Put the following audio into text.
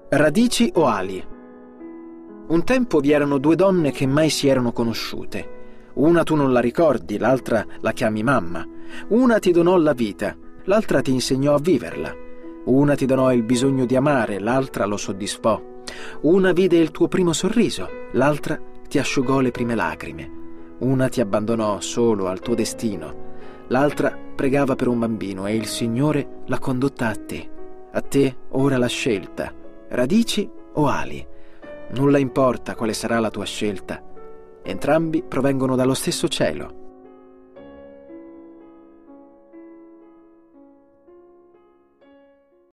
Radici o ali? Un tempo vi erano due donne che mai si erano conosciute. Una tu non la ricordi, l'altra la chiami mamma. Una ti donò la vita, l'altra ti insegnò a viverla. Una ti donò il bisogno di amare, l'altra lo soddisfò. Una vide il tuo primo sorriso, l'altra ti asciugò le prime lacrime. Una ti abbandonò solo al tuo destino, l'altra pregava per un bambino e il Signore l'ha condotta a te. A te ora la scelta. Radici o ali? Nulla importa quale sarà la tua scelta. Entrambi provengono dallo stesso cielo.